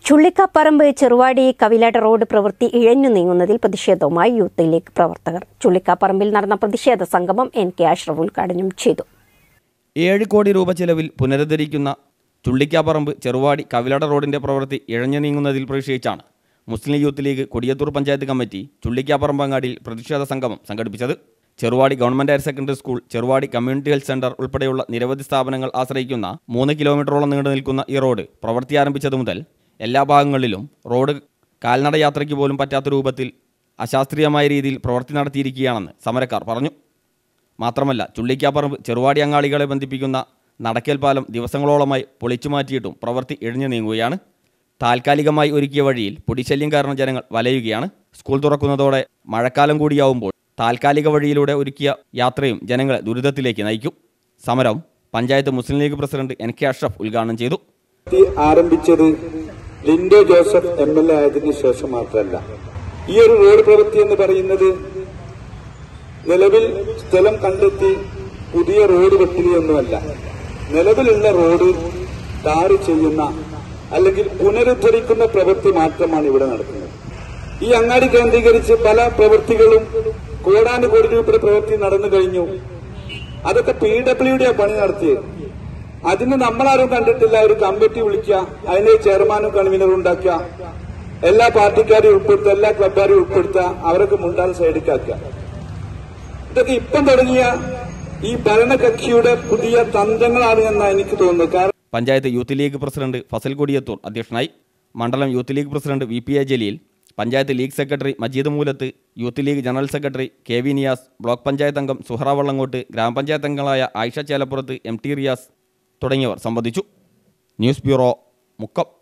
Chullikkaparamba Cheruvadi കവിലാട് road പ്രവൃത്തി ഇഴഞ്ഞു നീങ്ങുന്നതിൽ പ്രതിഷേധവുമായി യൂത്ത് ലീഗ് പ്രവർത്തകർ. ചുള്ളിക്കാപ്പറമ്പിൽ നടന്ന പ്രതിഷേധ സംഗമം NK അഷ്റഫ് ഉദ്ഘാടനം ചെയ്തു. 7 കോടി രൂപ ചെലവിൽ പുനരുദ്ധരിക്കുന്ന ചുള്ളിക്കാപ്പറമ്പ് ചെറുവാടി കവിലാട് റോഡിന്റെ പ്രവൃത്തി ഇഴഞ്ഞു നീങ്ങുന്നതിൽ പ്രതിഷേധിച്ചാണ് Muslim youth league Kodiyathur panchayat committee ചുള്ളിക്കാപ്പറമ്പങ്ങാടിയിൽ പ്രതിഷേധ സംഗമം സംഘടിപ്പിച്ചത്. Cheruvadi government higher secondary school, Cheruvadi community health centre ഉൾപ്പെടെയുള്ള നിരവധി സ്ഥാപനങ്ങൾ ആശ്രയിക്കുന്ന 3 കിലോമീറ്ററോളം നീണ്ടു നിൽക്കുന്ന ഈ റോഡ് പ്രവൃത്തി ആരംഭിച്ചതു മുതൽ എല്ലാ ഭാഗങ്ങളിലും റോഡ് കാൽനട യാത്രയ്ക്ക് പോലും പറ്റാത്ത രൂപത്തിൽ അശാസ്ത്രീയമായ രീതിയിൽ പ്രവൃത്തി നടത്തിയിരിക്കുകയാണെന്ന് സമരക്കാർ പറഞ്ഞു. മാത്രമല്ല, ചുള്ളിക്കാപ്പറമ്പ് ചെറുവാടി അങ്ങാളികളെ ബന്ധിപ്പിക്കുന്ന നടക്കൽ പാലം ദിവസങ്ങളോളമായി പൊളിച്ചു മാറ്റിയിട്ടും പ്രവൃത്തി ഇഴഞ്ഞു നീങ്ങുകയാണ്. താൽക്കാലികമായി ഒരുക്കിയ വഴിയിൽ പൊടിശല്യം കാരണം ജനങ്ങൾ വലയുകയാണ്. സ്കൂൾ തുറക്കുന്നതോടെ മഴക്കാലം കൂടിയാവുമ്പോൾ താൽക്കാലിക വഴിയിലൂടെ ഒരുക്കിയ യാത്രയും ജനങ്ങളെ ദുരിതത്തിലേക്ക് നയിക്കും. സമരം panchayat Muslim league president NK Ashraf ഉദ്ഘാടനം ചെയ്തു. ആരംഭിച്ചത് ലിൻഡോ ജോസഫ് MLA ആയതിനു ശേഷം മാത്രമല്ല. ഈ ഒരു റോഡ് പ്രവൃത്തി എന്ന് പറയുന്നത് നിലവിൽ സ്ഥലം കണ്ടെത്തി പുതിയ റോഡ് വെട്ടുകയൊന്നുമല്ല. നിലവിലുള്ള റോഡ് ടാർ ചെയ്യുന്ന അല്ലെങ്കിൽ പുനരുദ്ധരിക്കുന്ന പ്രവൃത്തി മാത്രമാണ് ഇവിടെ നടക്കുന്നത്. ഈ അങ്ങാടി കേന്ദ്രീകരിച്ച് പല പ്രവൃത്തികളും കോടാനുകോടി രൂപയുടെ പ്രവൃത്തി നടന്നു കഴിഞ്ഞു. അതൊക്കെ PWD പണി നടത്തിയത്. അതിന് നമ്മളാരും കണ്ടിട്ടില്ല. ഒരു കമ്മിറ്റി വിളിക്കുക, അതിന് ചെയർമാനും കൺവീനറും ഉണ്ടാക്കുക, എല്ലാ പാർട്ടിക്കാരെയും ഉൾപ്പെടുത്തുക, എല്ലാ ക്ലബ്ബാരെയും ഉൾപ്പെടുത്തുക, അവരൊക്കെ മുണ്ടാൽ സൈഡിക്കാക്കുക. ഇതൊക്കെ ഇപ്പം തുടങ്ങിയ ഈ ഭരണകക്ഷിയുടെ പുതിയ തന്ത്രങ്ങളാണ് എന്നാണ് എനിക്ക് തോന്നുന്നത്. Panchayat youth league president Fazal Kodiyathur അധ്യക്ഷനായി. മണ്ഡലം youth league president VPA Jaleel, panchayat league secretary Majeed Moolath, youth league general secretary KV Niyas, block panchayat അംഗം സുഹറ വള്ളങ്ങോട്ട്, ഗ്രാമപഞ്ചായത്ത് അംഗങ്ങളായ ആയിഷ ചേലപ്പുറത്ത്, MT റിയാസ് തുടങ്ങിയവർ സംബന്ധിച്ചു. News bureau, Mukkam.